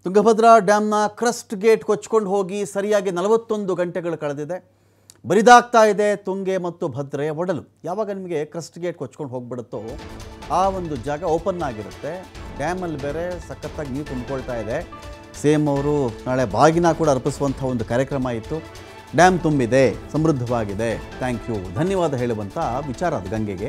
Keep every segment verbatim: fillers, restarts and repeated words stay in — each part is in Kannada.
ತುಂಗಭದ್ರಾ ಡ್ಯಾಮ್ನ ಕ್ರಸ್ಟ್ ಗೇಟ್ ಕೊಚ್ಕೊಂಡು ಹೋಗಿ ಸರಿಯಾಗಿ ನಲವತ್ತೊಂದು ಗಂಟೆಗಳು ಕಳೆದಿದೆ. ಬರಿದಾಗ್ತಾ ಇದೆ ತುಂಗೆ ಮತ್ತು ಭದ್ರೆಯ ಒಡಲು. ಯಾವಾಗ ನಿಮಗೆ ಕ್ರಸ್ಟ್ ಗೇಟ್ ಕೊಚ್ಕೊಂಡು ಹೋಗ್ಬಿಡುತ್ತೋ ಆ ಒಂದು ಜಾಗ ಓಪನ್ ಆಗಿರುತ್ತೆ. ಡ್ಯಾಮಲ್ಲಿ ಬೇರೆ ಸಖತ್ತಾಗಿ ನೀರು ತುಂಬಿಕೊಳ್ತಾ ಇದೆ. ಸೇಮ್ ಅವರು ನಾಳೆ ಬಾಗಿನ ಕೂಡ ಅರ್ಪಿಸುವಂಥ ಒಂದು ಕಾರ್ಯಕ್ರಮ ಇತ್ತು. ಡ್ಯಾಮ್ ತುಂಬಿದೆ, ಸಮೃದ್ಧವಾಗಿದೆ, ಥ್ಯಾಂಕ್ ಯು, ಧನ್ಯವಾದ ಹೇಳುವಂಥ ವಿಚಾರ ಅದು ಗಂಗೆಗೆ,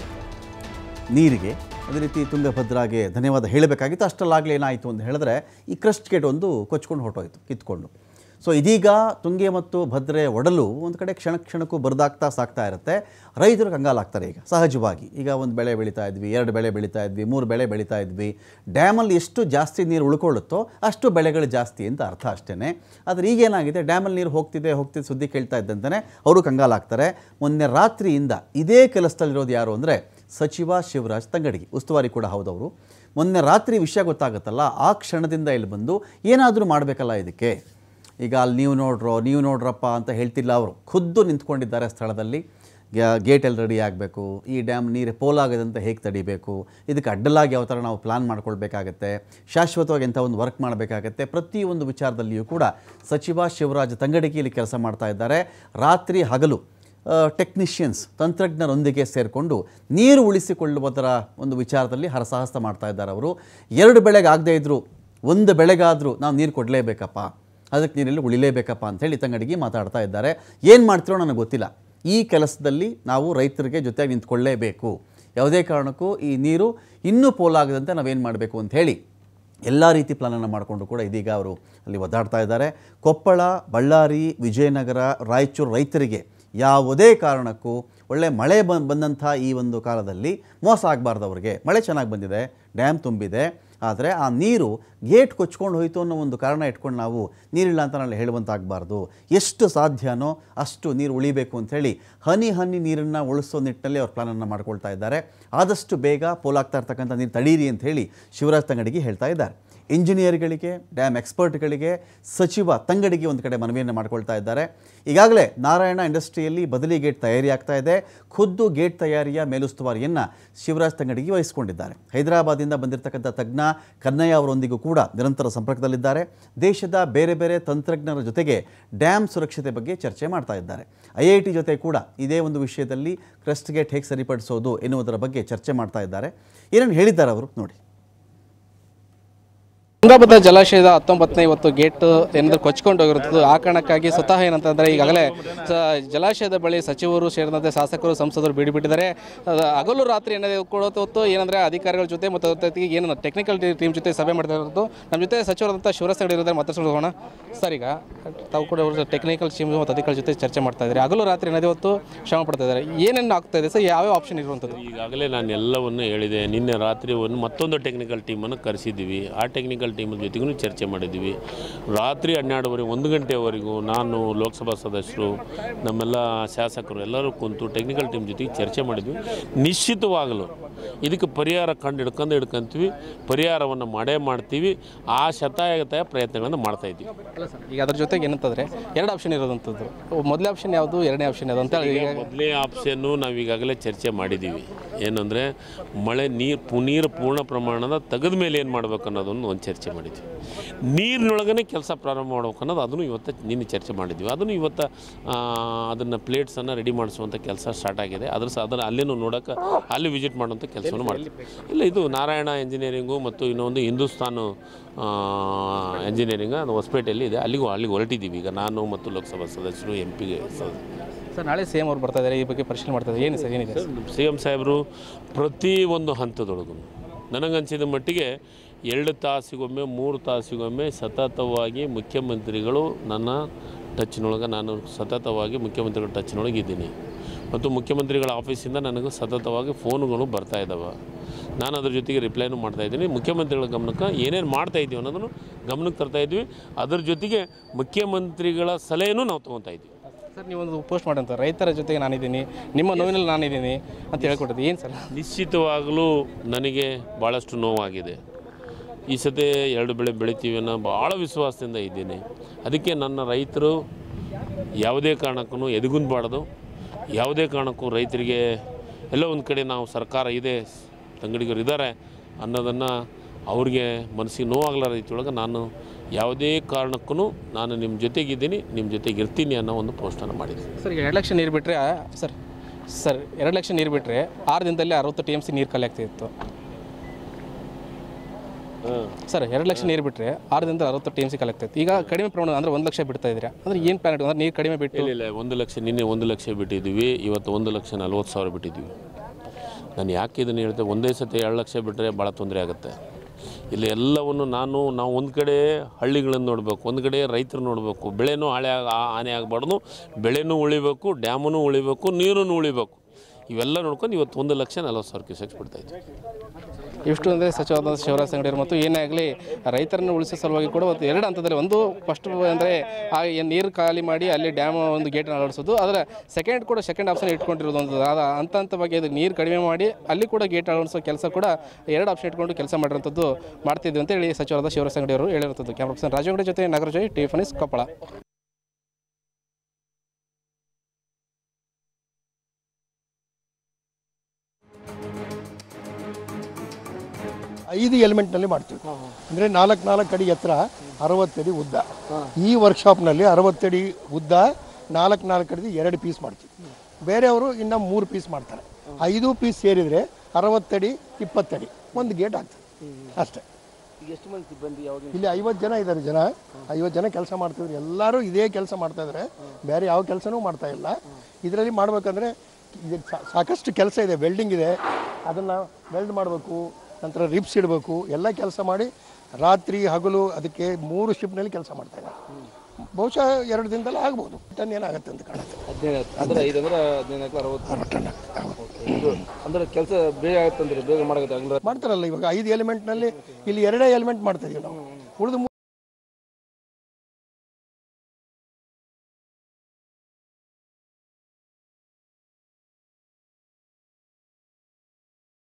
ನೀರಿಗೆ. ಅದೇ ರೀತಿ ತುಂಗಭದ್ರಾಗೆ ಧನ್ಯವಾದ ಹೇಳಬೇಕಾಗಿತ್ತು. ಅಷ್ಟಲ್ಲಾಗಲಿ ಏನಾಯಿತು ಅಂತ ಹೇಳಿದ್ರೆ ಈ ಕ್ರಸ್ಟ್ ಗೇಟ್ ಒಂದು ಕೊಚ್ಕೊಂಡು ಹೊರಟೋಯ್ತು ಕಿತ್ಕೊಂಡು. ಸೊ ಇದೀಗ ತುಂಗೆ ಮತ್ತು ಭದ್ರೆ ಒಡಲು ಒಂದು ಕಡೆ ಕ್ಷಣ ಕ್ಷಣಕ್ಕೂ ಬರದಾಗ್ತಾ ಸಾಕ್ತಾ ಇರುತ್ತೆ. ರೈತರು ಕಂಗಾಲಾಗ್ತಾರೆ. ಈಗ ಸಹಜವಾಗಿ ಈಗ ಒಂದು ಬೆಳೆ ಬೆಳೀತಾ ಇದ್ವಿ, ಎರಡು ಬೆಳೆ ಬೆಳೀತಾ ಇದ್ವಿ, ಮೂರು ಬೆಳೆ ಬೆಳೀತಾ ಇದ್ವಿ. ಡ್ಯಾಮಲ್ಲಿ ಎಷ್ಟು ಜಾಸ್ತಿ ನೀರು ಉಳ್ಕೊಳ್ಳುತ್ತೋ ಅಷ್ಟು ಬೆಳೆಗಳು ಜಾಸ್ತಿ ಅಂತ ಅರ್ಥ ಅಷ್ಟೇ. ಆದರೆ ಈಗೇನಾಗಿದೆ, ಡ್ಯಾಮಲ್ಲಿ ನೀರು ಹೋಗ್ತಿದೆ ಹೋಗ್ತಿದೆ ಸುದ್ದಿ ಕೇಳ್ತಾ ಇದ್ದಂತೆ ಅವರು ಕಂಗಾಲಾಗ್ತಾರೆ. ಮೊನ್ನೆ ರಾತ್ರಿಯಿಂದ ಇದೇ ಕೆಲಸದಲ್ಲಿರೋದು ಯಾರು ಅಂದರೆ ಸಚಿವ ಶಿವರಾಜ್ ತಂಗಡಗಿ, ಉಸ್ತುವಾರಿ ಕೂಡ ಹೌದವರು. ಮೊನ್ನೆ ರಾತ್ರಿ ವಿಷಯ ಗೊತ್ತಾಗುತ್ತಲ್ಲ, ಆ ಕ್ಷಣದಿಂದ ಇಲ್ಲಿ ಬಂದು ಏನಾದರೂ ಮಾಡಬೇಕಲ್ಲ ಇದಕ್ಕೆ. ಈಗ ಅಲ್ಲಿ ನೀವು ನೋಡ್ರೋ ನೀವು ನೋಡ್ರಪ್ಪ ಅಂತ ಹೇಳ್ತಿಲ್ಲ, ಅವರು ಖುದ್ದು ನಿಂತ್ಕೊಂಡಿದ್ದಾರೆ ಸ್ಥಳದಲ್ಲಿ. ಗೇಟ್ ಎಲ್ಲ ರೆಡಿ ಆಗಬೇಕು, ಈ ಡ್ಯಾಮ್ ನೀರು ಪೋಲಾಗದಂತೆ ಹೇಗೆ ತಡಿಬೇಕು, ಇದಕ್ಕೆ ಅಡ್ಡಲಾಗಿ ಯಾವ ಥರ ನಾವು ಪ್ಲ್ಯಾನ್ ಮಾಡ್ಕೊಳ್ಬೇಕಾಗತ್ತೆ, ಶಾಶ್ವತವಾಗಿ ಎಂಥ ಒಂದು ವರ್ಕ್ ಮಾಡಬೇಕಾಗತ್ತೆ. ಪ್ರತಿಯೊಂದು ವಿಚಾರದಲ್ಲಿಯೂ ಕೂಡ ಸಚಿವ ಶಿವರಾಜ್ ತಂಗಡಗಿ ಇಲ್ಲಿ ಕೆಲಸ ಮಾಡ್ತಾ ಇದ್ದಾರೆ. ರಾತ್ರಿ ಹಗಲು ಟೆಕ್ನಿಷಿಯನ್ಸ್ ತಂತ್ರಜ್ಞರೊಂದಿಗೆ ಸೇರಿಕೊಂಡು ನೀರು ಉಳಿಸಿಕೊಳ್ಳುವುದರ ಒಂದು ವಿಚಾರದಲ್ಲಿ ಹರಸಾಹಸ ಮಾಡ್ತಾ ಇದ್ದಾರೆ ಅವರು. ಎರಡು ಬೆಳೆಗೆ ಆಗದೇ ಇದ್ದರೂ ಒಂದು ಬೆಳೆಗಾದರೂ ನಾವು ನೀರು ಕೊಡಲೇಬೇಕಪ್ಪ, ಅದಕ್ಕೆ ನೀರಲ್ಲಿ ಉಳಿಲೇಬೇಕಪ್ಪ ಅಂಥೇಳಿ ತಂಗಡಗಿ ಮಾತಾಡ್ತಾ ಇದ್ದಾರೆ. ಏನು ಮಾಡ್ತಿರೋ ನನಗೆ ಗೊತ್ತಿಲ್ಲ, ಈ ಕೆಲಸದಲ್ಲಿ ನಾವು ರೈತರಿಗೆ ಜೊತೆಗೆ ನಿಂತ್ಕೊಳ್ಳೇಬೇಕು. ಯಾವುದೇ ಕಾರಣಕ್ಕೂ ಈ ನೀರು ಇನ್ನೂ ಪೋಲಾಗದಂತೆ ನಾವೇನು ಮಾಡಬೇಕು ಅಂಥೇಳಿ ಎಲ್ಲ ರೀತಿ ಪ್ಲಾನನ್ನು ಮಾಡಿಕೊಂಡು ಕೂಡ ಇದೀಗ ಅವರು ಅಲ್ಲಿ ಒದ್ದಾಡ್ತಾ ಇದ್ದಾರೆ. ಕೊಪ್ಪಳ, ಬಳ್ಳಾರಿ, ವಿಜಯನಗರ, ರಾಯಚೂರು ರೈತರಿಗೆ ಯಾವುದೇ ಕಾರಣಕ್ಕೂ ಒಳ್ಳೆ ಮಳೆ ಬಂದು ಬಂದಂಥ ಈ ಒಂದು ಕಾಲದಲ್ಲಿ ಮೋಸ ಆಗಬಾರ್ದು. ಅವ್ರಿಗೆ ಮಳೆ ಚೆನ್ನಾಗಿ ಬಂದಿದೆ, ಡ್ಯಾಮ್ ತುಂಬಿದೆ, ಆದರೆ ಆ ನೀರು ಗೇಟ್ ಕೊಚ್ಕೊಂಡು ಹೋಯಿತು ಅನ್ನೋ ಒಂದು ಕಾರಣ ಇಟ್ಕೊಂಡು ನಾವು ನೀರಿಲ್ಲ ಅಂತ ನಾಳೆ ಹೇಳುವಂತಾಗಬಾರ್ದು. ಎಷ್ಟು ಸಾಧ್ಯನೋ ಅಷ್ಟು ನೀರು ಉಳಿಬೇಕು ಅಂಥೇಳಿ ಹನಿ ಹನಿ ನೀರನ್ನು ಉಳಿಸೋ ನಿಟ್ಟಿನಲ್ಲಿ ಅವ್ರು ಪ್ಲಾನನ್ನು ಮಾಡ್ಕೊಳ್ತಾ ಇದ್ದಾರೆ. ಆದಷ್ಟು ಬೇಗ ಪೋಲಾಗ್ತಾ ಇರ್ತಕ್ಕಂಥ ನೀರು ತಡೀರಿ ಅಂಥೇಳಿ ಶಿವರಾಜ್ ತಂಗಡಗಿ ಹೇಳ್ತಾ ಇದ್ದಾರೆ. ಇಂಜಿನಿಯರ್ಗಳಿಗೆ, ಡ್ಯಾಮ್ ಎಕ್ಸ್ಪರ್ಟ್ಗಳಿಗೆ ಸಚಿವ ತಂಗಡಗಿ ಒಂದು ಕಡೆ ಮನವಿಯನ್ನು ಮಾಡ್ಕೊಳ್ತಾ ಇದ್ದಾರೆ. ಈಗಾಗಲೇ ನಾರಾಯಣ ಇಂಡಸ್ಟ್ರಿಯಲ್ಲಿ ಬದಲಿ ಗೇಟ್ ತಯಾರಿ ಆಗ್ತಾ ಇದೆ. ಖುದ್ದು ಗೇಟ್ ತಯಾರಿಯ ಮೇಲುಸ್ತುವಾರಿಯನ್ನು ಶಿವರಾಜ್ ತಂಗಡಗಿ ವಹಿಸಿಕೊಂಡಿದ್ದಾರೆ. ಹೈದರಾಬಾದಿಂದ ಬಂದಿರತಕ್ಕಂಥ ತಜ್ಞ ಕನ್ನಯ್ಯ ಅವರೊಂದಿಗೂ ಕೂಡ ನಿರಂತರ ಸಂಪರ್ಕದಲ್ಲಿದ್ದಾರೆ. ದೇಶದ ಬೇರೆ ಬೇರೆ ತಂತ್ರಜ್ಞರ ಜೊತೆಗೆ ಡ್ಯಾಮ್ ಸುರಕ್ಷತೆ ಬಗ್ಗೆ ಚರ್ಚೆ ಮಾಡ್ತಾ ಇದ್ದಾರೆ. ಐ ಐ ಟಿ ಜೊತೆ ಕೂಡ ಇದೇ ಒಂದು ವಿಷಯದಲ್ಲಿ ಕ್ರಸ್ಟ್ ಗೇಟ್ ಹೇಗೆ ಸರಿಪಡಿಸೋದು ಎನ್ನುವುದರ ಬಗ್ಗೆ ಚರ್ಚೆ ಮಾಡ್ತಾ ಇದ್ದಾರೆ. ಏನೇನು ಹೇಳಿದ್ದಾರೆ ಅವರು ನೋಡಿ. ತುಂಗಭದ್ರಾ ಜಲಾಶಯದ ಹತ್ತೊಂಬತ್ತನೇ ಇವತ್ತು ಗೇಟ್ ಏನಾದರೂ ಕೊಚ್ಕೊಂಡು ಹೋಗಿರುತ್ತದೆ. ಆ ಕಾರಣಕ್ಕಾಗಿ ಸ್ವತಃ ಏನಂತಂದರೆ ಈಗಾಗಲೇ ಜಲಾಶಯದ ಬಳಿ ಸಚಿವರು ಸೇರಿದಂತೆ ಶಾಸಕರು, ಸಂಸದರು ಬಿಡಿಬಿಟ್ಟಿದ್ದಾರೆ. ಹಗಲು ರಾತ್ರಿ ಏನಾದರೂ ಕೊಡೋತ್ತು ಏನಂದರೆ ಅಧಿಕಾರಿಗಳ ಜೊತೆ ಮತ್ತು ಜೊತೆಗೆ ಏನು ಟೆಕ್ನಿಕಲ್ ಟೀಮ್ ಜೊತೆ ಸಭೆ ಮಾಡ್ತಾ ಇರೋದು. ನಮ್ಮ ಜೊತೆ ಸಚಿವರಾದಂಥ ಶಿವರಾಜ್ ತಂಗಡಗಿ ಇರೋದ್ರೆ ಮಾತಾಡ್ಸೋಣ. ಸರ್, ಈಗ ತಾವು ಕೂಡ ಟೆಕ್ನಿಕಲ್ ಟೀಮ್ ಮತ್ತು ಅಧಿಕಾರಿಗಳ ಜೊತೆ ಚರ್ಚೆ ಮಾಡ್ತಾ ಇದ್ದಾರೆ. ಹಗಲು ರಾತ್ರಿ ಏನಾದರೂ ಇವತ್ತು ಶ್ರಮ ಪಡ್ತಾ ಇದ್ದಾರೆ. ಏನೇನು ಆಗ್ತಾ ಇದೆ ಸರ್, ಯಾವ್ಯಾವ ಆಪ್ಷನ್ ಇರುವಂಥದ್ದು? ಈಗಾಗಲೇ ನಾನು ಎಲ್ಲವನ್ನು ಹೇಳಿದೆ. ನಿನ್ನೆ ರಾತ್ರಿ ಒಂದು ಮತ್ತೊಂದು ಟೆಕ್ನಿಕಲ್ ಟೀಮನ್ನು ಕರೆಸಿದ್ದೀವಿ. ಆ ಟೆಕ್ನಿಕಲ್ ಟೀಮ್ ಜೊತೆಗೂ ಚರ್ಚೆ ಮಾಡಿದ್ದೀವಿ. ರಾತ್ರಿ ಹನ್ನೆರಡುವರೆ ಒಂದು ಗಂಟೆವರೆಗೂ ನಾನು, ಲೋಕಸಭಾ ಸದಸ್ಯರು, ನಮ್ಮೆಲ್ಲ ಶಾಸಕರು ಎಲ್ಲರೂ ಕುಂತು ಟೆಕ್ನಿಕಲ್ ಟೀಮ್ ಜೊತೆಗೆ ಚರ್ಚೆ ಮಾಡಿದ್ವಿ. ನಿಶ್ಚಿತವಾಗಲು ಇದಕ್ಕೆ ಪರಿಹಾರ ಕಂಡು ಹಿಡ್ಕೊಂಡು ಹಿಡ್ಕೊಂತೀವಿ, ಪರಿಹಾರವನ್ನು ಮಾಡೇ ಮಾಡ್ತೀವಿ. ಆ ಶತಾಯಗತಾಯ ಪ್ರಯತ್ನಗಳನ್ನು ಮಾಡ್ತಾ ಇದ್ದೀವಿ. ಅಲ್ಲ ಸರ್, ಈಗ ಅದ್ರ ಜೊತೆಗೆ ಏನಂತಂದರೆ ಎರಡು ಆಪ್ಷನ್ ಇರೋದಂಥದ್ದು. ಮೊದಲೇ ಆಪ್ಷನ್ ಯಾವುದು, ಎರಡನೇ ಆಪ್ಷನ್ ಯಾವುದು ಅಂತ? ಮೊದಲನೇ ಆಪ್ಷನ್ನು ನಾವು ಈಗಾಗಲೇ ಚರ್ಚೆ ಮಾಡಿದ್ದೀವಿ. ಏನಂದರೆ ಮಳೆ ನೀರು ನೀರು ಪೂರ್ಣ ಪ್ರಮಾಣದ ತೆಗೆದ ಮೇಲೆ ಏನು ಮಾಡಬೇಕು ಅನ್ನೋದನ್ನು ಒಂದು ಚರ್ಚೆ ಮಾಡಿದ್ವಿ. ನೀರಿನೊಳಗನೆ ಕೆಲಸ ಪ್ರಾರಂಭ ಮಾಡ್ಬೇಕು ಅನ್ನೋದು ಅದನ್ನು ಇವತ್ತು ನಿನ್ನೆ ಚರ್ಚೆ ಮಾಡಿದ್ವಿ. ಅದನ್ನು ಇವತ್ತು ಅದನ್ನು ಪ್ಲೇಟ್ಸನ್ನು ರೆಡಿ ಮಾಡಿಸುವಂಥ ಕೆಲಸ ಸ್ಟಾರ್ಟ್ ಆಗಿದೆ. ಅದ್ರ ಸಹ ಅದನ್ನು ಅಲ್ಲೇನು ನೋಡೋಕೆ ಅಲ್ಲಿ ವಿಸಿಟ್ ಮಾಡುವಂಥ ಕೆಲಸವನ್ನು ಮಾಡ್ತೀವಿ. ಇಲ್ಲ, ಇದು ನಾರಾಯಣ ಇಂಜಿನಿಯರಿಂಗು ಮತ್ತು ಇನ್ನೊಂದು ಹಿಂದೂಸ್ತಾನ್ ಇಂಜಿನಿಯರಿಂಗ್ ಅದು ಹೊಸಪೇಟೆಯಲ್ಲಿ ಇದೆ. ಅಲ್ಲಿಗೂ ಅಲ್ಲಿಗೆ ಹೊರಟಿದ್ದೀವಿ ಈಗ ನಾನು ಮತ್ತು ಲೋಕಸಭಾ ಸದಸ್ಯರು, ಎಂ ಪಿಗೆ ಸರ್. ನಾಳೆ ಸಿ ಎಂ ಅವ್ರು ಬರ್ತಾ ಇದ್ದಾರೆ, ಈ ಬಗ್ಗೆ ಪರಿಶೀಲನೆ ಮಾಡ್ತಾ ಇದ್ದಾರೆ. ಏನು ಸರ್, ಏನಿದೆ ಸಿ ಎಂ ಸಾಹೇಬರು ಪ್ರತಿ ಒಂದು ಹಂತದೊಳಗೂ ನನಗನ್ಸಿದ ಮಟ್ಟಿಗೆ ಎರಡು ತಾಸಿಗೊಮ್ಮೆ ಮೂರು ತಾಸಿಗೊಮ್ಮೆ ಸತತವಾಗಿ ಮುಖ್ಯಮಂತ್ರಿಗಳು ನನ್ನ ಟಚ್ನೊಳಗೆ ನಾನು ಸತತವಾಗಿ ಮುಖ್ಯಮಂತ್ರಿಗಳ ಟಚ್ನೊಳಗೆ ಇದ್ದೀನಿ. ಮತ್ತು ಮುಖ್ಯಮಂತ್ರಿಗಳ ಆಫೀಸಿಂದ ನನಗೆ ಸತತವಾಗಿ ಫೋನುಗಳು ಬರ್ತಾ ಇದ್ದಾವೆ. ನಾನು ಅದ್ರ ಜೊತೆಗೆ ರಿಪ್ಲೈನೂ ಮಾಡ್ತಾಯಿದ್ದೀನಿ. ಮುಖ್ಯಮಂತ್ರಿಗಳ ಗಮನಕ್ಕೆ ಏನೇನು ಮಾಡ್ತಾಯಿದ್ದೀವಿ ಅನ್ನೋದನ್ನು ಗಮನಕ್ಕೆ ತರ್ತಾಯಿದ್ವಿ. ಅದ್ರ ಜೊತೆಗೆ ಮುಖ್ಯಮಂತ್ರಿಗಳ ಸಲಹೆಯೂ ನಾವು ತೊಗೊತಾ ಇದ್ದೀವಿ. ಸರ್, ನೀವೊಂದು ಪೋಸ್ಟ್ ಮಾಡಂತ ರೈತರ ಜೊತೆಗೆ ನಾನಿದ್ದೀನಿ, ನಿಮ್ಮ ನೋವಿನಲ್ಲಿ ನಾನಿದ್ದೀನಿ ಅಂತ ಹೇಳ್ಕೊಟ್ಟಿದ್ದು ಏನು ಸರ್? ನಿಶ್ಚಿತವಾಗಲೂ ನನಗೆ ಭಾಳಷ್ಟು ನೋವಾಗಿದೆ. ಈ ಸತಿ ಎರಡು ಬೆಳೆ ಬೆಳಿತೀವಿ ಅನ್ನೋ ಭಾಳ ವಿಶ್ವಾಸದಿಂದ ಇದ್ದೀನಿ. ಅದಕ್ಕೆ ನನ್ನ ರೈತರು ಯಾವುದೇ ಕಾರಣಕ್ಕೂ ಎದುಗುಂದಬಾರ್ದು. ಯಾವುದೇ ಕಾರಣಕ್ಕೂ ರೈತರಿಗೆ ಎಲ್ಲೋ ಒಂದು ಕಡೆ ನಾವು ಸರ್ಕಾರ ಇದೆ, ತಂಗಡಿಗರು ಇದ್ದಾರೆ ಅನ್ನೋದನ್ನು ಅವ್ರಿಗೆ ಮನಸ್ಸಿಗೆ ನೋವಾಗಲ ರೀತಿಯೊಳಗೆ ನಾನು ಯಾವುದೇ ಕಾರಣಕ್ಕೂ ನಾನು ನಿಮ್ಮ ಜೊತೆಗಿದ್ದೀನಿ, ನಿಮ್ಮ ಜೊತೆಗೆ ಇರ್ತೀನಿ ಅನ್ನೋ ಒಂದು ಪೋಸ್ಟನ್ನು ಮಾಡಿದ್ದೀನಿ. ಸರ್ ಈಗ ಎರಡು ಲಕ್ಷ ನೀರು ಬಿಟ್ಟರೆ ಸರ್ ಸರ್ ಎರಡು ಲಕ್ಷ ನೀರು ಬಿಟ್ಟರೆ ಆರು ದಿನದಲ್ಲಿ ಅರವತ್ತು ಟಿ ಎಮ್ ಸಿ ನೀರು ಖಾಲಿ ಆಗ್ತಿತ್ತು ಸರ್. ಎರಡು ಲಕ್ಷ ನೀರು ಬಿಟ್ಟರೆ ಆರು ದಿನದಲ್ಲಿ ಅರವತ್ತು ಟಿ ಎಮ್ ಸಿ ಖಾಲಿ ಆಗ್ತಿತ್ತು. ಈಗ ಕಡಿಮೆ ಪ್ರಮಾಣ ಅಂದರೆ ಒಂದು ಲಕ್ಷ ಬಿಡ್ತಾ ಇದ್ದೀರಾ ಅಂದರೆ ಏನು ಪ್ಲಾನ್ ಅಂದರೆ ನೀರು ಕಡಿಮೆ ಬಿಟ್ಟು? ಇಲ್ಲ, ಒಂದು ಲಕ್ಷ ನಿನ್ನೆ ಒಂದು ಲಕ್ಷ ಬಿಟ್ಟಿದ್ದೀವಿ, ಇವತ್ತು ಒಂದು ಲಕ್ಷ ನಲ್ವತ್ತು ಸಾವಿರ ಬಿಟ್ಟಿದ್ದೀವಿ. ನಾನು ಯಾಕೆ ಇದನ್ನು ಹೇಳ್ತೆ, ಒಂದೇ ಸತಿ ಎರಡು ಲಕ್ಷ ಬಿಟ್ಟರೆ ಭಾಳ ತೊಂದರೆ ಆಗುತ್ತೆ. ಇಲ್ಲಿ ಎಲ್ಲವನ್ನು ನಾನು ನಾವು ಒಂದು ಕಡೆ ಹಳ್ಳಿಗಳನ್ನು ನೋಡಬೇಕು, ಒಂದು ಕಡೆ ರೈತರು ನೋಡಬೇಕು, ಬೆಳೆನೂ ಹಾಳೆ ಹಾನಿ ಆಗಬಾರ್ದು, ಬೆಳೆನೂ ಉಳಿಬೇಕು, ಡ್ಯಾಮೂ ಉಳಿಬೇಕು, ನೀರನ್ನು ಉಳಿಬೇಕು. ಇವೆಲ್ಲ ನೋಡ್ಕೊಂಡು ಇವತ್ತು ಒಂದು ಲಕ್ಷ ನಲ್ವತ್ತು ಸಾವಿರ ಕ್ಯೂಸೆಕ್ಸ್ ಬಿಡ್ತಾಯಿದ್ವಿ. ಇಷ್ಟು ಅಂದರೆ ಸಚಿವರಾದ ಶಿವರಾಜ್ ಸಂಗಡಿಯವರು ಮತ್ತು ಏನೇ ಆಗಲಿ ರೈತರನ್ನು ಉಳಿಸೋ ಸಲುವಾಗಿ ಕೂಡ ಒಂದು ಎರಡು ಹಂತದಲ್ಲಿ, ಒಂದು ಫಸ್ಟ್ ಅಂದರೆ ಆ ನೀರು ಖಾಲಿ ಮಾಡಿ ಅಲ್ಲಿ ಡ್ಯಾಮ್ ಒಂದು ಗೇಟನ್ನು ಅಳವಡಿಸೋದು, ಅದರ ಸೆಕೆಂಡ್ ಕೂಡ ಸೆಕೆಂಡ್ ಆಪ್ಷನ್ ಇಟ್ಕೊಂಡಿರೋದು ಒಂದು ಅದು ಹಂತ ಹಂತವಾಗಿ ಅದು ನೀರು ಕಡಿಮೆ ಮಾಡಿ ಅಲ್ಲಿ ಕೂಡ ಗೇಟ್ ಅಳವಡಿಸೋ ಕೆಲಸ ಕೂಡ ಎರಡು ಆಪ್ಷನ್ ಇಟ್ಕೊಂಡು ಕೆಲಸ ಮಾಡಿರೋಂಥದ್ದು ಮಾಡ್ತಿದ್ವಿ ಅಂತ ಹೇಳಿ ಸಚಿವರಾದ ಶಿವರಾಜ್ ಸಂಗಡಿಯವರು ಹೇಳಿರುತ್ತದೆ. ಕ್ಯಾಮ್ರಾ ಪರ್ಸನ್ ರಾಜು ಅಂಗಡಿ ಜೊತೆ Nagaraj, T F news, Koppal. ಐದು ಎಲಿಮೆಂಟ್ನಲ್ಲಿ ಮಾಡ್ತೀವಿ. ಅಂದರೆ ನಾಲ್ಕು ನಾಲ್ಕು ಅಡಿ ಎತ್ತರ, ಅರವತ್ತಡಿ ಉದ್ದ. ಈ ವರ್ಕ್ಶಾಪ್ನಲ್ಲಿ ಅರವತ್ತಡಿ ಉದ್ದ, ನಾಲ್ಕು ನಾಲ್ಕು ಅಡಿ ಎರಡು ಪೀಸ್ ಮಾಡ್ತೀವಿ. ಬೇರೆಯವರು ಇನ್ನು ಮೂರು ಪೀಸ್ ಮಾಡ್ತಾರೆ. ಐದು ಪೀಸ್ ಸೇರಿದರೆ ಅರವತ್ತಡಿ ಇಪ್ಪತ್ತಡಿ ಒಂದು ಗೇಟ್ ಆಗ್ತದೆ ಅಷ್ಟೇ. ಎಷ್ಟು ಮಂದಿ ಸಿಬ್ಬಂದಿ ಯಾವಾಗ ಇಲ್ಲಿ ಐವತ್ತು ಜನ ಇದ್ದಾರೆ. ಜನ ಐವತ್ತು ಜನ ಕೆಲಸ ಮಾಡ್ತಿದ್ರು. ಎಲ್ಲರೂ ಇದೇ ಕೆಲಸ ಮಾಡ್ತಾ ಇದ್ದಾರೆ, ಬೇರೆ ಯಾವ ಕೆಲಸನೂ ಮಾಡ್ತಾ ಇಲ್ಲ. ಇದರಲ್ಲಿ ಮಾಡಬೇಕಂದ್ರೆ ಇದು ಸಾಕಷ್ಟು ಕೆಲಸ ಇದೆ. ವೆಲ್ಡಿಂಗ್ ಇದೆ, ಅದನ್ನು ವೆಲ್ಡ್ ಮಾಡಬೇಕು, ನಂತರ ರಿಪ್ಸ್ ಇಡಬೇಕು, ಎಲ್ಲ ಕೆಲಸ ಮಾಡಿ ರಾತ್ರಿ ಹಗಲು ಅದಕ್ಕೆ ಮೂರು ಶಿಫ್ಟ್ನಲ್ಲಿ ಕೆಲಸ ಮಾಡ್ತಾ ಇದ್ದಾರೆ. ಬಹುಶಃ ಎರಡು ದಿನದಲ್ಲಿ ಆಗ್ಬೋದು. ಟನ್ ಏನಾಗುತ್ತೆ ಅಂತ ಕಾಣುತ್ತೆ. ಹದಿನೈದು ಅಂದರೆ ಐದು ಅಂದರೆ ಹದಿನೈದು ಅರವತ್ತು ಅರವತ್ತು ಟನ್ ಅಂದರೆ ಕೆಲಸ ಬೇಗ ಆಗುತ್ತೆ ಅಂದರೆ ಬೇಗ ಮಾಡಾಗುತ್ತೆ ಮಾಡ್ತಾರಲ್ಲ. ಇವಾಗ ಐದು ಎಲಿಮೆಂಟ್ನಲ್ಲಿ ಇಲ್ಲಿ ಎರಡೇ ಎಲಿಮೆಂಟ್ ಮಾಡ್ತಾ ಇದೀವಿ ನಾವು. ಉಳಿದು